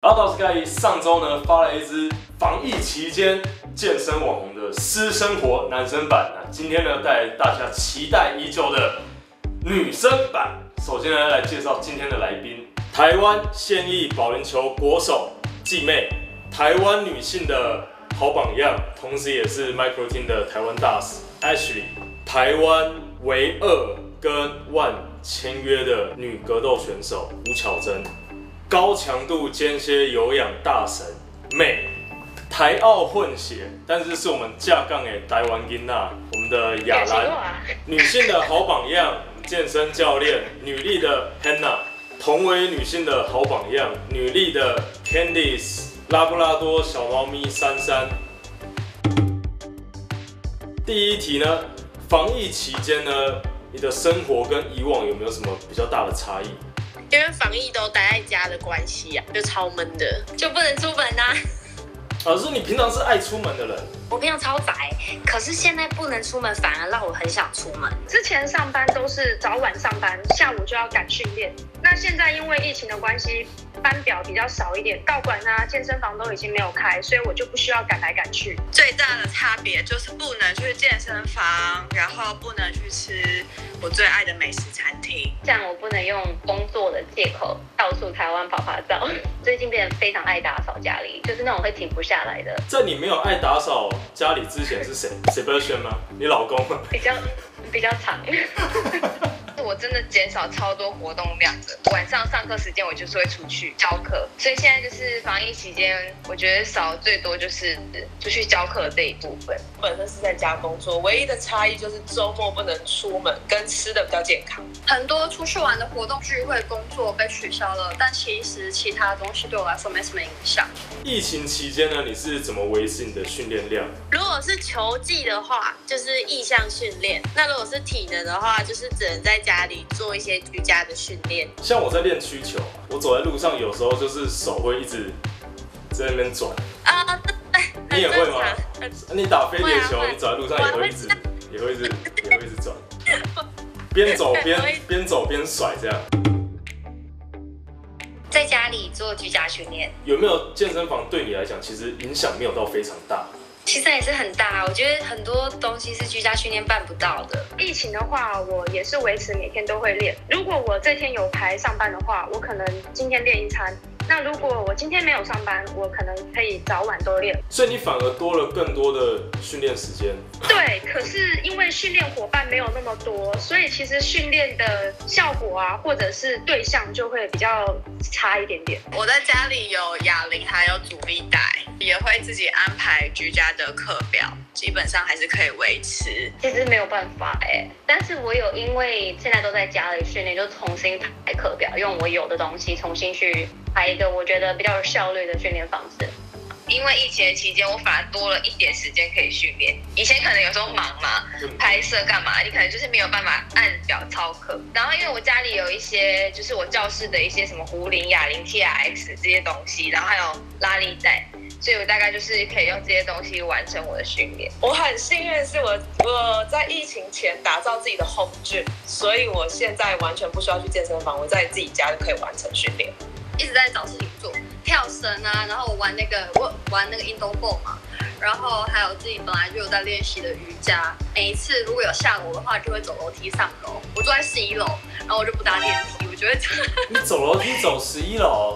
阿道斯盖上周呢发了一支防疫期间健身网红的私生活男生版，今天呢带大家期待已久的女生版。首先呢来介绍今天的来宾，台湾现役保龄球国手季妹，台湾女性的好榜样，同时也是 MyProtein 的台湾大使 Ashley， 台湾唯二跟ONE签约的女格斗选手吴巧珍，高强度间歇有氧大神妹，台澳混血，但是是我们架杠的台湾囡仔，我们的雅兰，女性的好榜样，健身教练，女力的 Hannah， 同为女性的好榜样，女力的 Candice， 拉布拉多小猫咪珊珊。第一题呢，防疫期间呢，你的生活跟以往有没有什么比较大的差异？ 因为防疫都待在家的关系啊，就超闷的，就不能出门啊。 老师，你平常是爱出门的人？ 我平常超宅，可是现在不能出门，反而让我很想出门。 之前上班都是早晚上班，下午就要赶训练。那现在因为疫情的关系，班表比较少一点，道馆啊、健身房都已经没有开，所以我就不需要赶来赶去。 最大的差别就是不能去健身房，然后不能去吃我最爱的美食餐厅。 这样我不能用工作的借口到处台湾跑照。最近变得非常爱打扫家里，就是那种会停不下来的。 在你没有爱打扫家里之前是谁？谁不轩吗？你老公吗？ 比较长。 我真的减少超多活动量的，晚上上课时间我就是会出去教课，所以现在就是防疫期间，我觉得少最多就是出去教课这一部分。 本身是在家工作，唯一的差异就是周末不能出门，跟吃的比较健康。 很多出去玩的活动、聚会、工作被取消了，但其实其他东西对我来说没什么影响。 疫情期间呢，你是怎么维持你的训练量？ 如果是球技的话，就是意向训练；那如果是体能的话，就是只能在家里做一些居家的训练。 像我在练曲球，我走在路上有时候就是手会一直在那边转。 啊，对， 你也会吗？你打飞碟球，你走在路上也会一直转，边走边甩这样。 在家里做居家训练， 有没有健身房对你来讲其实影响没有到非常大？ 其实也是很大，我觉得很多东西是居家训练办不到的。 疫情的话，我也是维持每天都会练。如果我这天有排上班的话，我可能今天练一餐。那如果我今天没有上班，我可能可以早晚都练。 所以你反而多了更多的训练时间。 对，可是因为训练伙伴没有那么多，所以其实训练的效果啊，或者是对象就会比较差一点点。 我在家里有哑铃，还有阻力带，也会自己安排居家的课表，基本上还是可以维持。 其实没有办法但是我有因为现在都在家里训练，就重新排课表，用我有的东西重新去排一个我觉得比较有效率的训练方式。 因为疫情的期间，我反而多了一点时间可以训练。以前可能有时候忙嘛，拍摄干嘛，你可能就是没有办法按表操课。然后因为我家里有一些，就是我教室的一些什么壶铃、哑铃、TRX 这些东西，然后还有拉力带，所以我大概就是可以用这些东西完成我的训练。 我很幸运是我在疫情前打造自己的 home gym， 所以我现在完全不需要去健身房，我在自己家就可以完成训练。 一直在找事情做，跳绳啊，然后我玩那个 indoor ball 嘛，然后还有自己本来就有在练习的瑜伽。每一次如果有下楼的话，就会走楼梯上楼。我住在11楼，然后我就不搭电梯，我觉得你走楼梯走11楼。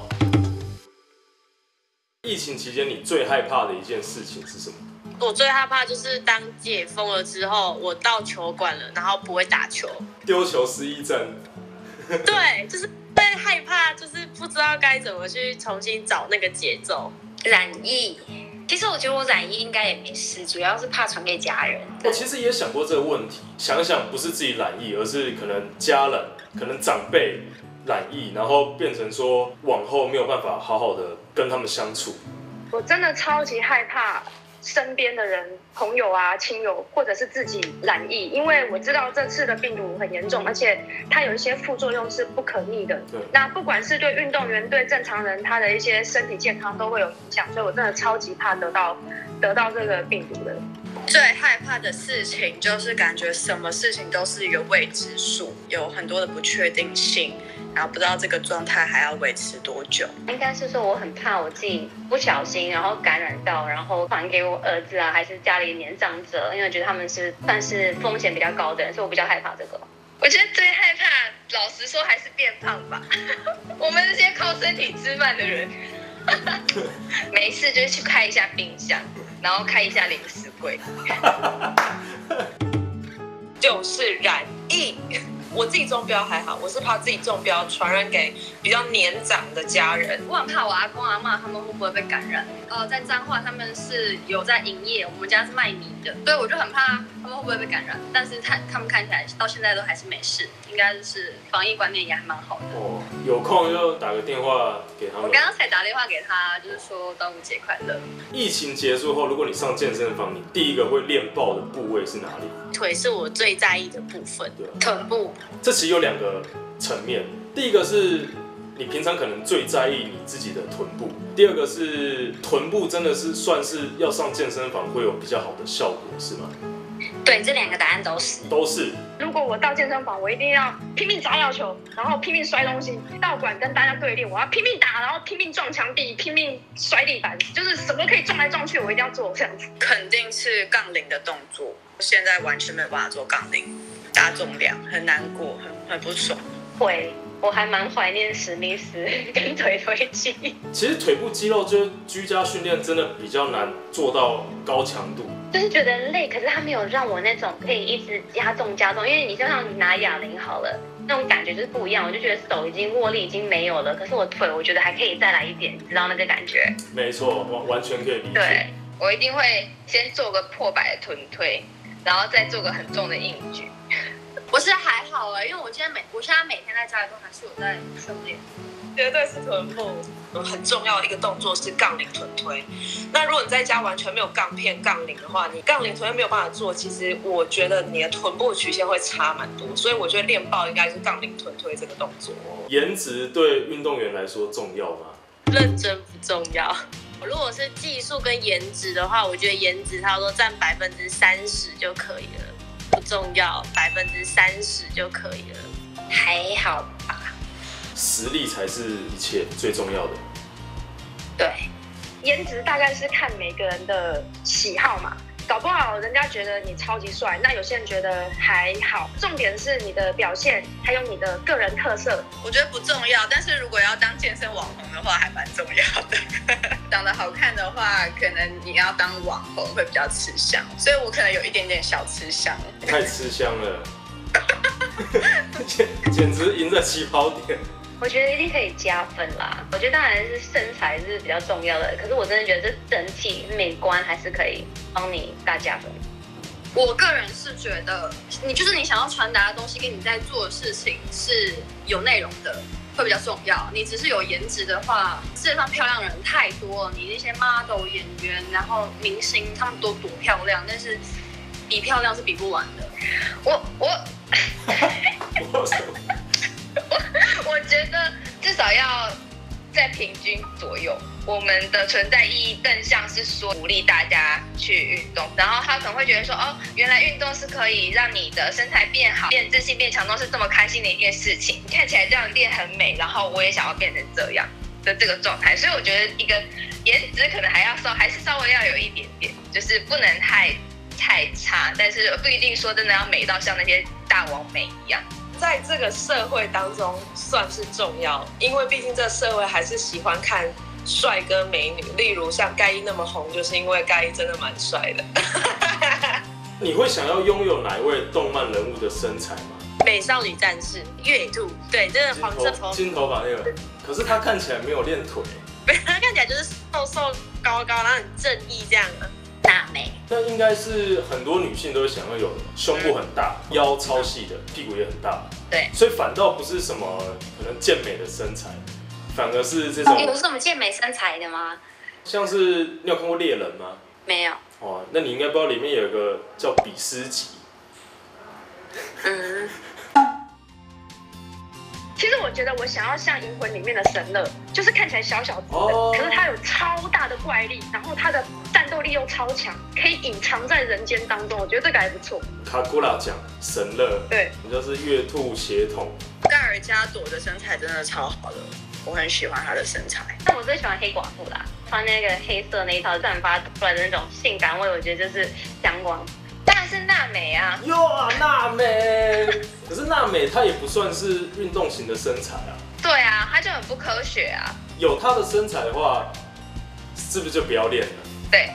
疫情期间，你最害怕的一件事情是什么？ 我最害怕就是当解封了之后，我到球馆了，然后不会打球， 丢球失忆症。 对，就是会害怕，就是不知道该怎么去重新找那个节奏。 染疫，其实我觉得我染疫应该也没事，主要是怕传给家人。 我其实也想过这个问题，想想不是自己染疫，而是可能家人、可能长辈染疫，然后变成说往后没有办法好好的跟他们相处。 我真的超级害怕身边的人、朋友啊、亲友，或者是自己染疫，因为我知道这次的病毒很严重，而且它有一些副作用是不可逆的。那不管是对运动员、对正常人，他的一些身体健康都会有影响，所以我真的超级怕得到这个病毒的。 最害怕的事情就是感觉什么事情都是一个未知数，有很多的不确定性。 然后不知道这个状态还要维持多久。 应该是说我很怕我自己不小心，然后感染到，然后传给我儿子啊，还是家里年长者，因为我觉得他们是算是风险比较高的人，所以我比较害怕这个。 我觉得最害怕，老实说还是变胖吧。我们这些靠身体吃饭的人，没事就去开一下冰箱，然后开一下零食柜。 就是染疫。我自己中标还好，我是怕自己中标传染给比较年长的家人。 我很怕我阿公阿嬷他们会不会被感染。在彰化他们是有在营业，我们家是卖米的，所以我就很怕他们会不会被感染。但是他们看起来到现在都还是没事，应该是防疫观念也还蛮好的。 哦，有空就打个电话给他们。 我刚刚才打电话给他，就是说端午节快乐。 疫情结束后，如果你上健身房，你第一个会练爆的部位是哪里？ 腿是我最在意的部分，臀部。 这其实有2个层面，第一个是你平常可能最在意你自己的臀部，第二个是臀部真的是算是要上健身房会有比较好的效果，是吗？ 对，这2个答案都是。 都是。 如果我到健身房，我一定要拼命砸药球，然后拼命摔东西，道馆跟大家对练，我要拼命打，然后拼命撞墙壁，拼命摔地板，就是什么可以撞来撞去，我一定要做这样子。 肯定是杠铃的动作，现在完全没有办法做杠铃，大重量很难过，很不爽。 会，我还蛮怀念史密斯跟腿推肌。 其实腿部肌肉就是居家训练真的比较难做到高强度， 就是觉得累，可是他没有让我那种可以一直加重，因为你就像你拿哑铃好了，那种感觉就是不一样。我就觉得手已经握力已经没有了，可是我腿我觉得还可以再来一点，你知道那个感觉？ 没错，完全可以理解。 对， 我一定会先做个破百的臀推，然后再做个很重的硬举。 我是还好因为我现在每天在家里都还是有在训练。 绝对是臀部。很重要的一个动作是杠铃臀推。那如果你在家完全没有杠片、杠铃的话，你杠铃臀推没有办法做，其实我觉得你的臀部曲线会差蛮多。所以我觉得练爆应该是杠铃臀推这个动作。 颜值对运动员来说重要吗？ 认真不重要。如果是技术跟颜值的话，我觉得颜值差不多占30%就可以了，不重要，30%就可以了，还好吧。 实力才是一切最重要的。 对， 颜值大概是看每个人的喜好嘛，搞不好人家觉得你超级帅，那有些人觉得还好。重点是你的表现，还有你的个人特色。 我觉得不重要，但是如果要当健身网红的话，还蛮重要的。长得好看的话，可能你要当网红会比较吃香，所以我可能有一点点小吃香。 太吃香了，简直赢在起跑点。 我觉得一定可以加分啦。我觉得当然是身材是比较重要的，可是我真的觉得这整体美观还是可以帮你大加分。 我个人是觉得，你想要传达的东西跟你在做的事情是有内容的，会比较重要。你只是有颜值的话，世界上漂亮的人太多了，你那些 model 演员，然后明星，他们都多漂亮，但是比漂亮是比不完的。 我觉得至少要在平均左右。我们的存在意义更像是说鼓励大家去运动，然后他可能会觉得说，哦，原来运动是可以让你的身材变好、变自信、变强壮，是这么开心的一件事情。看起来这样练很美，然后我也想要变成这样的这个状态。所以我觉得一个颜值可能还是稍微要有一点点，就是不能太差，但是不一定说真的要美到像那些大网美一样。 在这个社会当中算是重要，因为毕竟这个社会还是喜欢看帅哥美女，例如像盖伊那么红，就是因为盖伊真的蛮帅的。 你会想要拥有哪一位动漫人物的身材吗？ 美少女战士月兔，对，这个黄色头金头发那个，可是他看起来没有练腿， 他看起来就是瘦瘦高高，然后很正义这样啊。大美， 那应该是很多女性都会想要有的，胸部很大，腰超细的，屁股也很大。 对， 所以反倒不是什么可能健美的身材，反而是这种。 有什么健美身材的吗？ 像是你有看过猎人吗？ 没有。 哦，那你应该不知道里面有一个叫比斯吉。 其实我觉得我想要像《银魂》里面的神乐，就是看起来小小只的，可是他有超大的怪力，然后他的战斗力又超强，可以隐藏在人间当中。我觉得这个还不错。 卡古拉奖神乐， 对， 你就是月兔血统。 盖尔尔加朵的身材真的超好的，我很喜欢她的身材。 但我最喜欢黑寡妇啦，穿那个黑色那一套散发出来的那种性感味，我觉得就是香光。 当然是娜美啊， 哟啊，娜美。可是娜美她也不算是运动型的身材啊。 对啊，她就很不科学啊。 有她的身材的话，是不是就不要练了？ 对。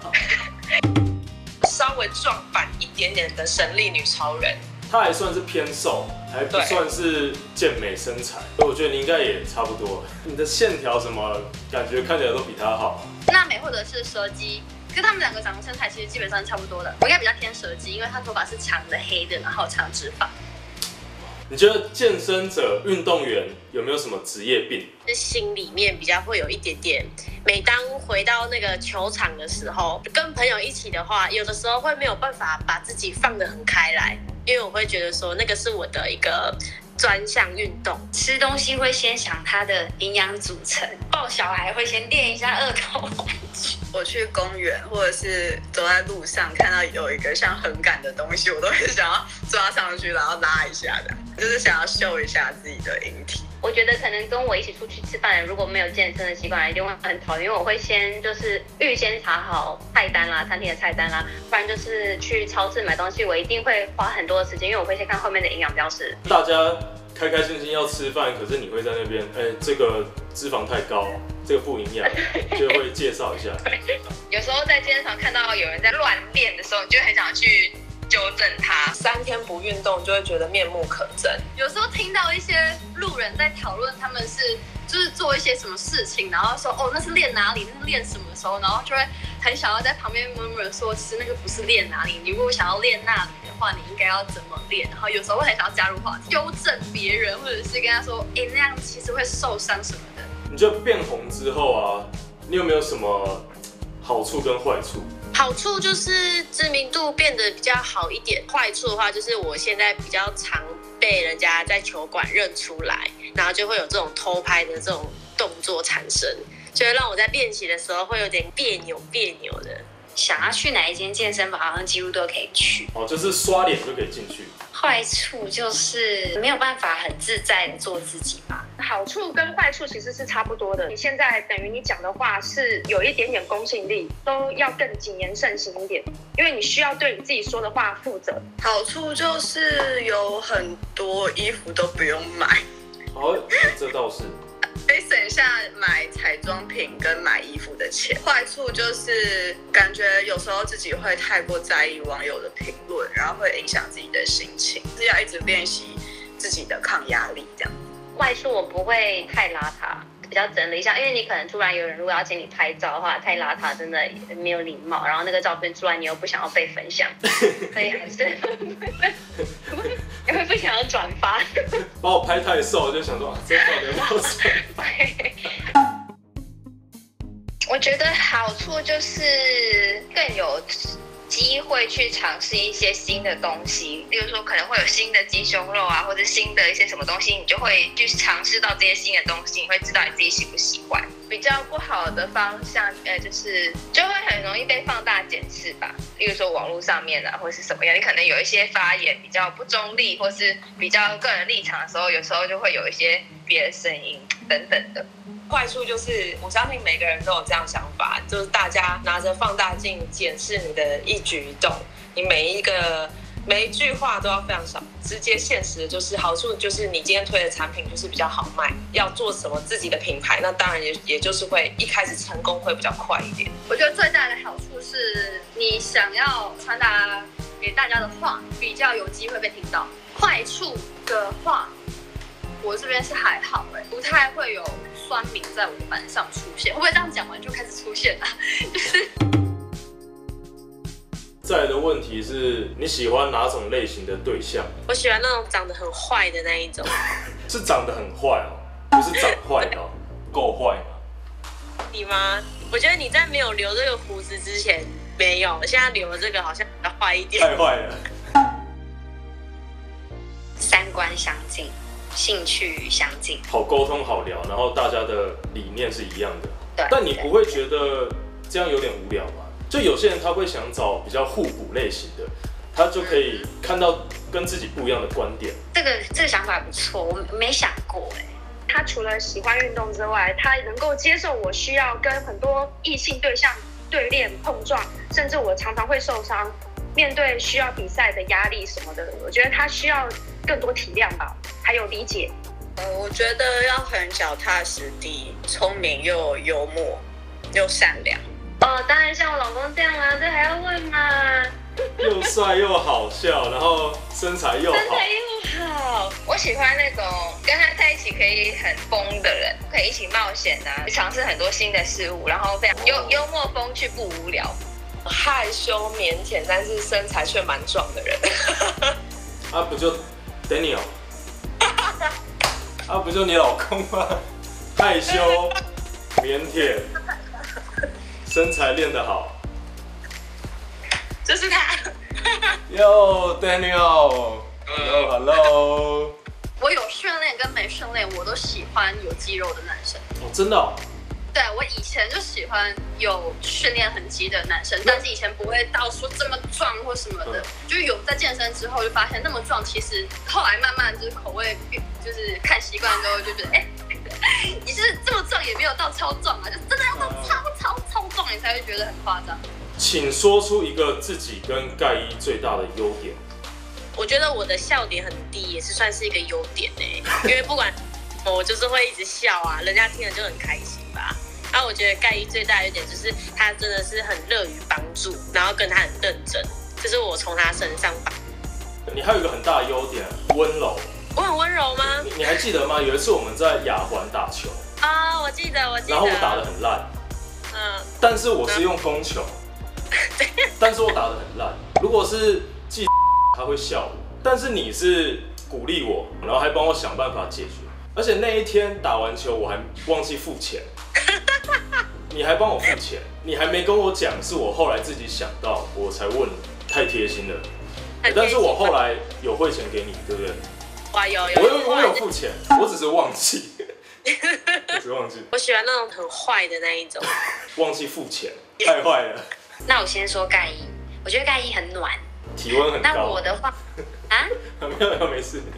稍微壮版一点点的神力女超人， 她还算是偏瘦，还不算是健美身材，我觉得你应该也差不多。你的线条什么感觉看起来都比她好。 娜美或者是蛇姬，跟他们两个长得身材其实基本上差不多的。我应该比较偏蛇姬，因为她头发是长的黑的，然后长直发。 你觉得健身者、运动员有没有什么职业病？ 是心里面比较会有一点点，每当回到那个球场的时候，跟朋友一起的话，有的时候会没有办法把自己放得很开来，因为我会觉得说那个是我的一个专项运动。 吃东西会先想它的营养组成，抱小孩会先练一下二头。 我去公园或者是走在路上，看到有一个像横杆的东西，我都会想要抓上去，然后拉一下的，就是想要秀一下自己的引体。 我觉得可能跟我一起出去吃饭的人，如果没有健身的习惯，一定会很讨厌。因为我会先就是预先查好菜单啦，餐厅的菜单啦，不然就是去超市买东西，我一定会花很多的时间，因为我会先看后面的营养标示。 大家开开心心要吃饭，可是你会在那边，这个脂肪太高，这个不营养，就会介绍一下。 有时候在健身房看到有人在乱练的时候，你就很想去纠正他。 3天不运动就会觉得面目可憎。 有时候听到一些路人在讨论他们是就是做一些什么事情，然后说哦那是练哪里，那是练什么时候，然后就会很想要在旁边murmur说，其实那个不是练哪里，你如果想要练那里的话，你应该要怎么练？然后有时候会很想要加入话题，纠正别人，或者是跟他说，那样其实会受伤什么的。 你觉得变红之后啊，你有没有什么好处跟坏处？ 好处就是知名度变得比较好一点，坏处的话就是我现在比较常被人家在球馆认出来，然后就会有这种偷拍的这种动作产生，就会让我在练习的时候会有点别扭的。 想要去哪一间健身房，好像几乎都可以去。 哦，就是刷脸就可以进去。 坏处就是没有办法很自在的做自己吧。 好处跟坏处其实是差不多的。你现在等于你讲的话是有一点点公信力，都要更谨言慎行一点，因为你需要对你自己说的话负责。 好处就是有很多衣服都不用买， 哦，这倒是。 可以省下买彩妆品跟买衣服的钱。坏处就是感觉有时候自己会太过在意网友的评论，然后会影响自己的心情，是要一直练习自己的抗压力这样。 坏处我不会太邋遢，比较整理一下，因为你可能突然有人如果要请你拍照的话，太邋遢真的没有礼貌，然后那个照片出来你又不想要被分享，所以还是因为不想要转发。 把我拍太瘦，就想说这到底要不要转发？ 我觉得好处就是更有机会去尝试一些新的东西，例如说可能会有新的鸡胸肉啊，或者新的一些什么东西，你就会去尝试到这些新的东西，你会知道你自己喜不喜欢。比较不好的方向，就会很容易被放大检视吧。例如说网络上面啊，或是什么样，你可能有一些发言比较不中立，或是比较个人立场的时候，有时候就会有一些别的声音等等的。 坏处就是我相信每个人都有这样想法，就是大家拿着放大镜检视你的一举一动，你每一句话都要非常少。直接现实的就是好处就是你今天推的产品就是比较好卖，要做什么自己的品牌，那当然也就是会一开始成功会比较快一点。 我觉得最大的好处是你想要传达给大家的话比较有机会被听到。坏处的话，我这边是还好不太会有酸民在我的板上出现。会不会这样讲完就开始出现啊？就是再来的问题是你喜欢哪种类型的对象？ 我喜欢那种长得很坏的那一种。 是长得很坏哦，不是长坏的哦，够坏吗？ 你吗？我觉得你在没有留这个胡子之前没有，现在留了这个好像比较坏一点。 太坏了。 三观相近，兴趣相近， 好沟通好聊，然后大家的理念是一样的。 对。 但你不会觉得这样有点无聊吗？就有些人他会想找比较互补类型的， 他就可以看到跟自己不一样的观点。 这个想法不错，我没想过哎。 他除了喜欢运动之外，他能够接受我需要跟很多异性对象对练碰撞，甚至我常常会受伤，面对需要比赛的压力什么的，我觉得他需要更多体谅吧，还有理解。 我觉得要很脚踏实地，聪明又幽默又善良。 当然像我老公这样啊，这还要问吗？ 又帅又好笑，然后身材又好。 好，我喜欢那种跟他在一起可以很疯的人，可以一起冒险啊，尝试很多新的事物，然后非常幽默风趣不无聊。 害羞腼腆，但是身材却蛮壮的人。 不就 Daniel？ 不就你老公吗？害羞腼腆，身材练得好。 就是他。 Yo Daniel。Hello。 我有训练跟没训练，我都喜欢有肌肉的男生。 真的哦？ 对，我以前就喜欢有训练痕迹的男生，但是以前不会到说这么壮或什么的。就是有在健身之后就发现那么壮，其实后来慢慢就是口味就是看习惯之后就觉得，你是这么壮也没有到超壮啊，就真的要到超壮你才会觉得很夸张。 请说出一个自己跟盖伊最大的优点。 我觉得我的笑点很低，也是算是一个优点因为不管我就是会一直笑啊，人家听了就很开心吧。然后我觉得盖伊最大的优点就是他真的是很乐于帮助，然后跟他很认真，这是我从他身上吧。 你还有一个很大的优点，温柔。 我很温柔吗？ 你还记得吗？有一次我们在亚环打球我记得。 然后我打得很烂，但是我是用攻球，但是我打得很烂。如果是记他会笑我，但是你是鼓励我，然后还帮我想办法解决。而且那一天打完球我还忘记付钱，你还帮我付钱，你还没跟我讲，是我后来自己想到，我才问你，太贴心了。但是我后来有汇钱给你，对不对？ 哇，有， 我有付钱，我只是忘记， 我喜欢那种很坏的那一种， 忘记付钱，太坏了。 那我先说盖伊，我觉得盖伊很暖， 体温很高。 那我的话没有没事。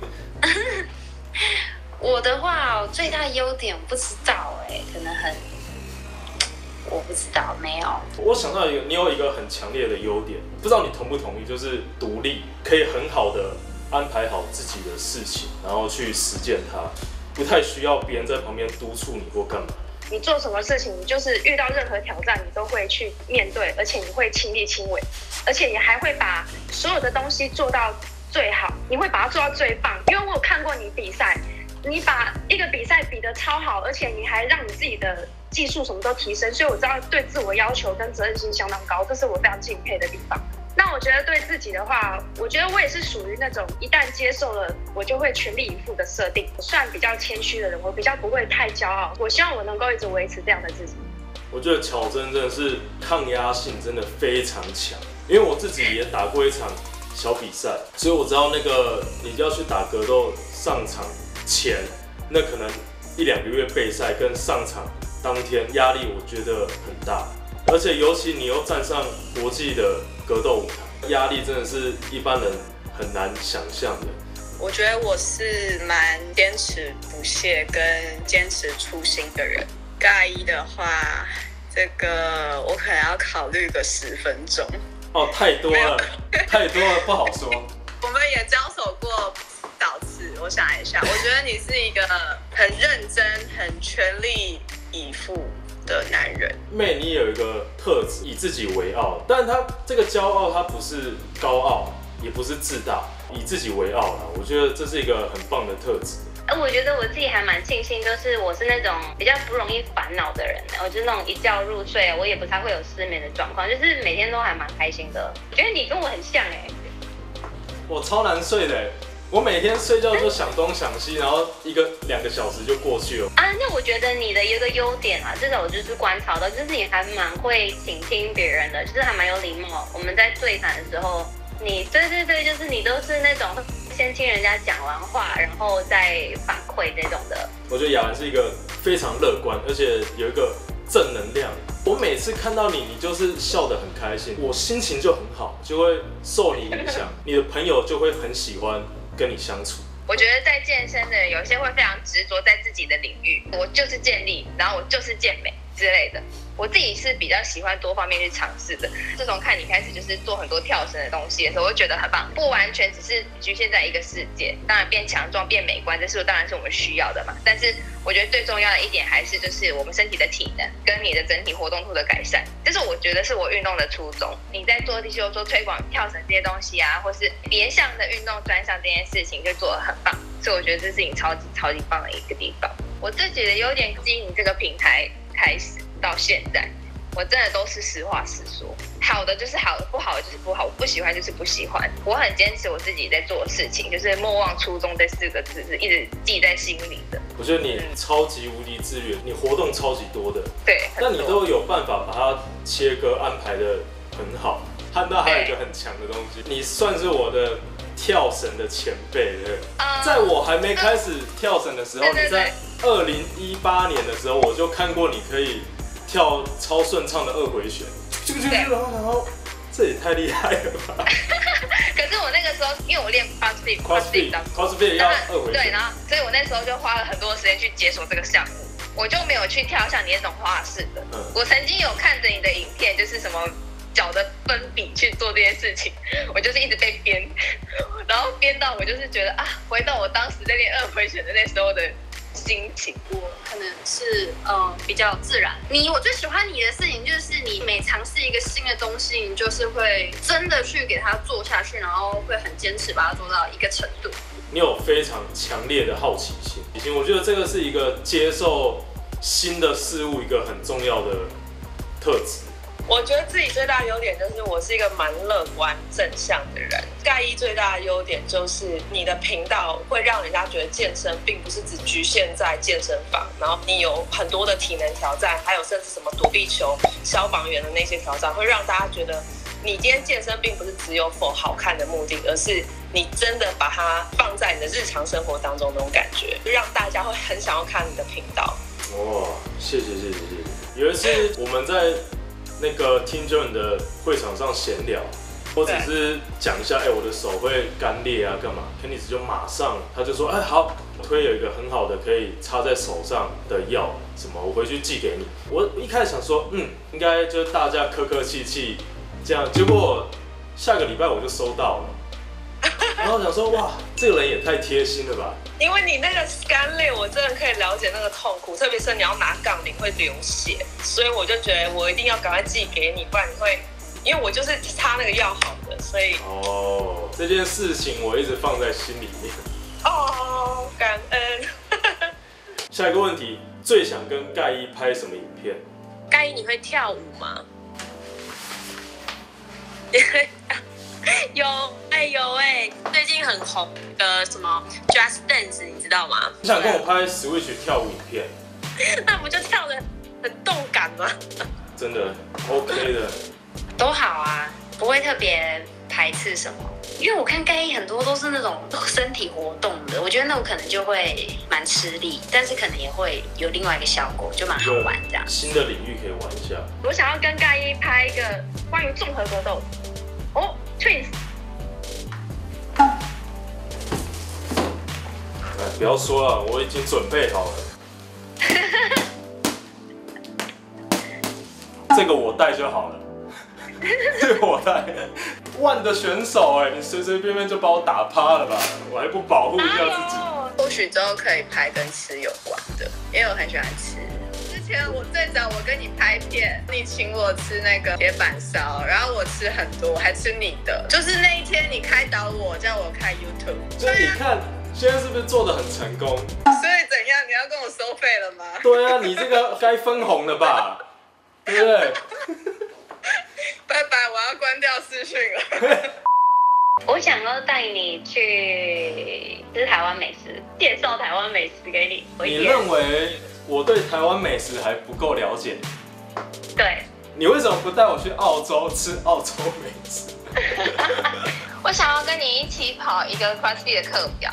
我的话，最大优点我不知道可能我不知道，没有。 我想到你有一个很强烈的优点，不知道你同不同意，就是独立，可以很好的安排好自己的事情，然后去实践它，不太需要别人在旁边督促你或干嘛。 你做什么事情，你就是遇到任何挑战，你都会去面对，而且你会亲力亲为，而且你还会把所有的东西做到最好，你会把它做到最棒。因为我有看过你比赛，你把一个比赛比得超好，而且你还让你自己的技术什么都提升，所以我知道对自我要求跟责任心相当高，这是我非常敬佩的地方。那我觉得对自己的话，我觉得我也是属于那种一旦接受了，我就会全力以赴的设定。我算比较谦虚的人，我比较不会太骄傲。我希望我能够一直维持这样的自己。 我觉得巧真真的是抗压性真的非常强，因为我自己也打过一场小比赛，所以我知道那个你要去打格斗，上场前那可能1-2个月备赛跟上场当天压力我觉得很大，而且尤其你又站上国际的格斗舞台，压力真的是一般人很难想象的。 我觉得我是蛮坚持不懈跟坚持初心的人。盖伊的话，这个我可能要考虑个10分钟。 太多了，太多了，不好说。 我们也交手过不少次，我想一下，我觉得你是一个很认真、很全力以赴的男人。 妹，你有一个特质，以自己为傲，但他这个骄傲，他不是高傲，也不是自大，以自己为傲啦。我觉得这是一个很棒的特质。 我觉得我自己还蛮庆幸，就是我是那种比较不容易烦恼的人，我就是那种一觉入睡，我也不太会有失眠的状况，就是每天都还蛮开心的。我觉得你跟我很像我超难睡的我每天睡觉就想东想西，然后1-2个小时就过去了。 那我觉得你的一个优点啊，这个我就是观察到，就是你还蛮会倾听别人的，就是还蛮有礼貌。我们在对谈的时候，你对，就是你都是那种先听人家讲完话，然后再反馈这种的。 我觉得雅兰是一个非常乐观，而且有一个正能量。 我每次看到你，你就是笑得很开心，我心情就很好，就会受你影响，你的朋友就会很喜欢跟你相处。 我觉得在健身的人，有些会非常执着在自己的领域，我就是健力，然后我就是健美之类的。我自己是比较喜欢多方面去尝试的。自从看你开始就是做很多跳绳的东西的时候，我会觉得很棒，不完全只是局限在一个世界。当然变强壮、变美观，这当然是我们需要的嘛。但是我觉得最重要的一点还是就是我们身体的体能跟你的整体活动度的改善，这是我觉得是我运动的初衷。你在做例如说推广跳绳这些东西啊，或是别项的运动专项这件事情就做得很棒，所以我觉得这是你超级棒的一个地方。我自己的优点经营这个平台开始到现在，我真的都是实话实说，好的就是好的，不好的就是不好，我不喜欢就是不喜欢。我很坚持我自己在做的事情，就是莫忘初衷这4个字是一直记在心里的。 我觉得你超级无敌自律，你活动超级多的， 对， 但你都有办法把它切割安排的很好。汉大还有一个很强的东西，你算是我的跳绳的前辈，对不对？在我还没开始跳绳的时候，你在2018年的时候，我就看过你可以跳超顺畅的2回旋，然后这也太厉害了吧！ 可是我那个时候，因为我练 CrossFit 要2回旋， 对，然后所以我那时候就花了很多时间去解锁这个项目，我就没有去跳像你那种花式的。我曾经有看着你的影片，就是什么脚的分比去做这件事情，我就是一直被编，然后编到我就是觉得回到我当时在练2回旋的那时候的心情。 我可能是比较自然。我最喜欢你的事情就是你每尝试一个新的东西，你就是会真的去给它做下去，然后会很坚持把它做到一个程度。 你有非常强烈的好奇心，我觉得这个是一个接受新的事物一个很重要的特质。 我觉得自己最大的优点就是我是一个蛮乐观正向的人。盖伊最大的优点就是你的频道会让人家觉得健身并不是只局限在健身房，然后你有很多的体能挑战，还有甚至什么躲避球、消防员的那些挑战，会让大家觉得你今天健身并不是只有否好看的目的，而是你真的把它放在你的日常生活当中那种感觉，让大家会很想要看你的频道。 哇，谢谢。有一次我们在那个听 John 的会场上闲聊，我只是讲一下，我的手会干裂啊，干嘛 ？Candice 就马上他就说，好，我推有一个很好的可以插在手上的药，什么我回去寄给你。我一开始想说，应该就是大家客客气气这样，结果下个礼拜我就收到了，然后想说，哇，这个人也太贴心了吧。 因为你那个干裂，我真的可以了解那个痛苦，特别是你要拿杠铃会流血，所以我就觉得我一定要赶快寄给你，不然你会，因为我就是擦那个药好的，所以这件事情我一直放在心里面。 感恩。 下一个问题，最想跟盖伊拍什么影片？ 盖伊，你会跳舞吗？有最近很红的什么 Just Dance， 你知道吗？ 你想跟我拍 Switch 跳舞影片？ 那不就跳得很动感吗？ 真的 OK 的， 都好啊，不会特别排斥什么。因为我看盖伊很多都是那种身体活动的，我觉得那种可能就会蛮吃力，但是可能也会有另外一个效果，就蛮好玩这样。 新的领域可以玩一下。 我想要跟盖伊拍一个关于综合格斗。Twins。 不要说了，我已经准备好了。这个我带就好了。这个我带。万的选手你随随便便就把我打趴了吧？我还不保护一下自己。 或许之后可以拍跟吃有关的，因为我很喜欢吃。之前我最早我跟你拍片，你请我吃那个铁板烧，然后我吃很多，我还吃你的。就是那一天你开导我，叫我看 YouTube。 所以你看，现在是不是做得很成功？ 所以怎样？你要跟我收费了吗？ 对啊，你这个该分红了吧？对不对？ 拜拜，我要关掉视讯了。 我想要带你去吃台湾美食，介绍台湾美食给你。 你认为我对台湾美食还不够了解？ 对。 你为什么不带我去澳洲吃澳洲美食？ 我想要跟你一起跑一个 CrossFit 的课表，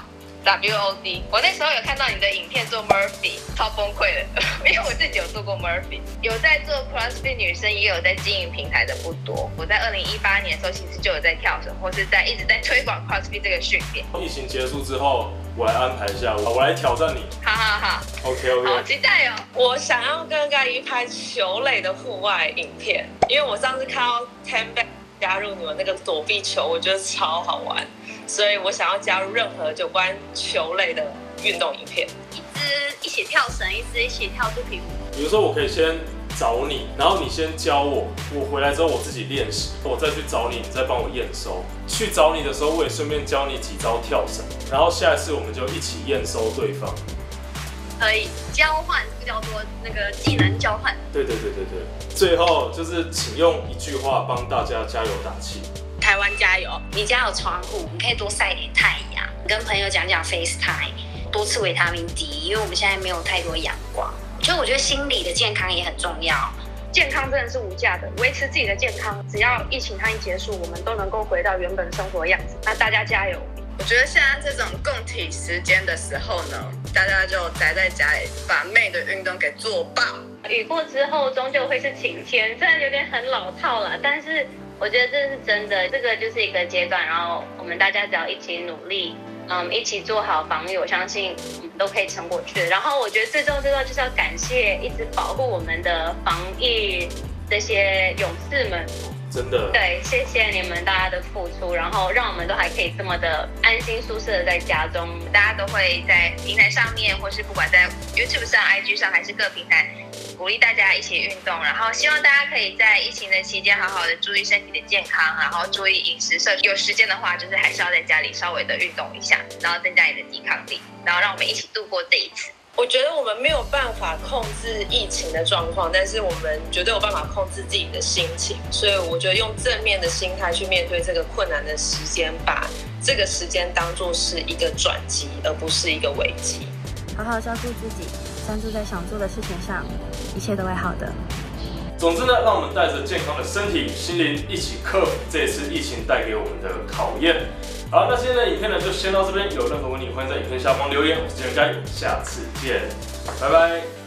WOD。我那时候有看到你的影片做 Murphy， 超崩溃的，因为我自己有做过 Murphy， 有在做 CrossFit 女生，也有在经营平台的不多。我在2018年的时候，其实就有在跳绳，或是一直在推广 CrossFit 这个训练。 疫情结束之后，我来安排一下，我来挑战你。 好 ，OK， 好期待哦！ 我想要跟盖伊拍球类的户外影片，因为我上次看到 Tenback 加入你们那个躲避球，我觉得超好玩，所以我想要加入任何有关球类的运动影片。 一支一起跳绳，一支一起跳肚皮舞。 比如说，我可以先找你，然后你先教我，我回来之后我自己练习，我再去找你，你再帮我验收。去找你的时候，我也顺便教你几招跳绳，然后下一次我们就一起验收对方。 可以交换，这个叫做那个技能交换。 对。最后就是请用一句话帮大家加油打气。 台湾加油！你家有窗户，你可以多晒点太阳，跟朋友讲 FaceTime， 多吃维他命 D， 因为我们现在没有太多阳光。所以我觉得心理的健康也很重要。 健康真的是无价的，维持自己的健康，只要疫情它一结束，我们都能够回到原本生活的样子。那大家加油！ 我觉得现在这种共体时间的时候呢，大家就宅在家里，把妹的运动给做爆。 雨过之后终究会是晴天，虽然有点很老套了，但是我觉得这是真的，这个就是一个阶段，然后我们大家只要一起努力，一起做好防御，我相信我们都可以撑过去。然后我觉得最重要就是要感谢一直保护我们的防疫这些勇士们。 真的， 对，谢谢你们大家的付出，然后让我们都还可以这么的安心舒适的在家中。 大家都会在平台上面，或是不管在 YouTube 上、IG 上，还是各平台，鼓励大家一起运动。然后希望大家可以在疫情的期间好好的注意身体的健康，然后注意饮食摄取。有时间的话，就是还是要在家里稍微的运动一下，然后增加你的抵抗力，然后让我们一起度过这一次。 我觉得我们没有办法控制疫情的状况，但是我们绝对有办法控制自己的心情，所以我觉得用正面的心态去面对这个困难的时间，把这个时间当作是一个转机，而不是一个危机。 好好照顾自己，专注在想做的事情上，一切都会好的。 总之呢，让我们带着健康的身体与心灵一起克服这一次疫情带给我们的考验。好，那今天的影片呢就先到这边，有任何问题欢迎在影片下方留言。我是金人嘉，下次见，拜拜。